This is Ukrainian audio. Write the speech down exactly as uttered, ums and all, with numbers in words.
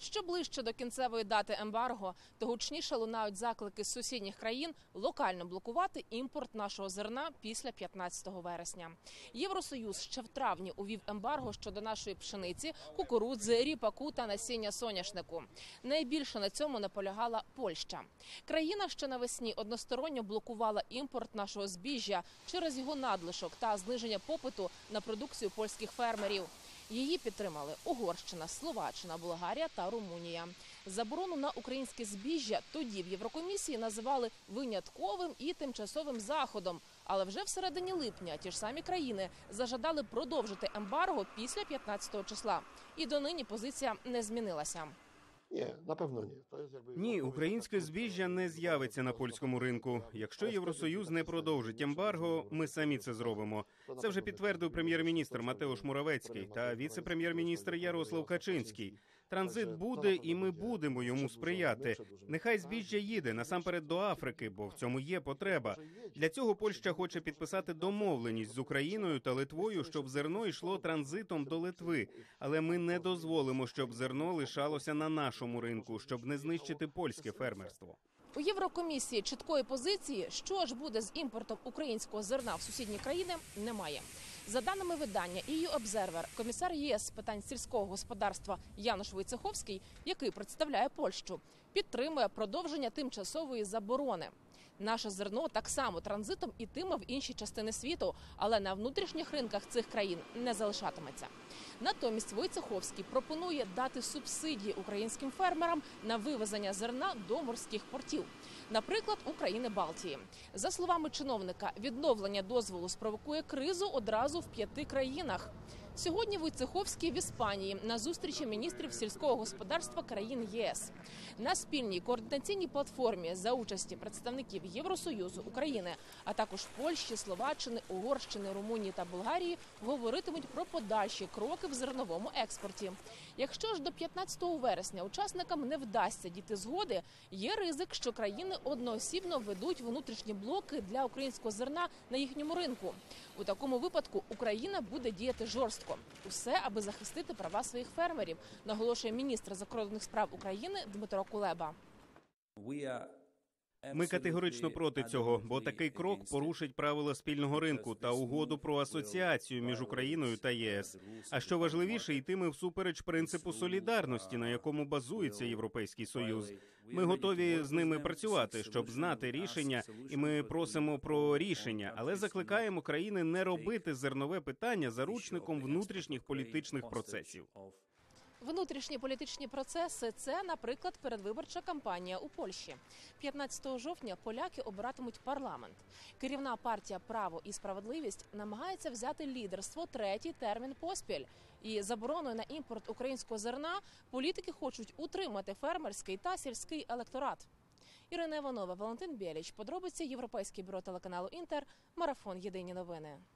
Що ближче до кінцевої дати ембарго, то гучніше лунають заклики з сусідніх країн локально блокувати імпорт нашого зерна після п'ятнадцятого вересня. Євросоюз ще в травні увів ембарго щодо нашої пшениці, кукурудзи, ріпаку та насіння соняшнику. Найбільше на цьому наполягала Польща. Країна ще навесні односторонньо блокувала імпорт нашого збіжжя через його надлишок та зниження попиту на продукцію польських фермерів. Її підтримали Угорщина, Словаччина, Болгарія та Румунія. Заборону на українське збіжжя тоді в Єврокомісії називали винятковим і тимчасовим заходом. Але вже всередині липня ті ж самі країни зажадали продовжити ембарго після п'ятнадцятого числа. І донині позиція не змінилася. Ні, напевно, ні. Ні, українське збіжжя не з'явиться на польському ринку. Якщо Євросоюз не продовжить ембарго, ми самі це зробимо. Це вже підтвердив прем'єр-міністр Матеуш Моравецький та віце-прем'єр-міністр Ярослав Качинський. Транзит буде, і ми будемо йому сприяти. Нехай збіжжя їде насамперед до Африки, бо в цьому є потреба. Для цього Польща хоче підписати домовленість з Україною та Литвою, щоб зерно йшло транзитом до Литви. Але ми не дозволимо, щоб зерно лишалося на нашому ринку, щоб не знищити польське фермерство. У Єврокомісії чіткої позиції, що ж буде з імпортом українського зерна в сусідні країни, немає. За даними видання і ю Обзервер, комісар ЄС з питань сільського господарства Януш Войцеховський, який представляє Польщу, підтримує продовження тимчасової заборони. Наше зерно так само транзитом ітиме в інші частини світу, але на внутрішніх ринках цих країн не залишатиметься. Натомість Войцеховський пропонує дати субсидії українським фермерам на вивезення зерна до морських портів. Наприклад, у країни Балтії. За словами чиновника, відновлення дозволу спровокує кризу одразу в п'яти країнах. Сьогодні Войцеховський в Іспанії на зустрічі міністрів сільського господарства країн ЄС. На спільній координаційній платформі за участі представників Євросоюзу, України, а також Польщі, Словаччини, Угорщини, Румунії та Болгарії говоритимуть про подальші кроки в зерновому експорті. Якщо ж до п'ятнадцятого вересня учасникам не вдасться дійти згоди, є ризик, що країни одноосібно ведуть внутрішні блоки для українського зерна на їхньому ринку. У такому випадку Україна буде діяти жорстко. Усе, аби захистити права своїх фермерів, наголошує міністр закордонних справ України Дмитро Кулеба. Ми категорично проти цього, бо такий крок порушить правила спільного ринку та угоду про асоціацію між Україною та ЄС. А що важливіше, йтиме всупереч принципу солідарності, на якому базується Європейський Союз. Ми готові з ними працювати, щоб знати рішення, і ми просимо про рішення, але закликаємо країни не робити зернове питання заручником внутрішніх політичних процесів. Внутрішні політичні процеси – це, наприклад, передвиборча кампанія у Польщі. п'ятнадцятого жовтня поляки обиратимуть парламент. Керівна партія «Право і справедливість» намагається взяти лідерство третій термін поспіль. І забороною на імпорт українського зерна політики хочуть утримати фермерський та сільський електорат. Ірина Іванова, Валентин Біліч. Подробиці Європейське бюро телеканалу «Інтер». Марафон. Єдині новини.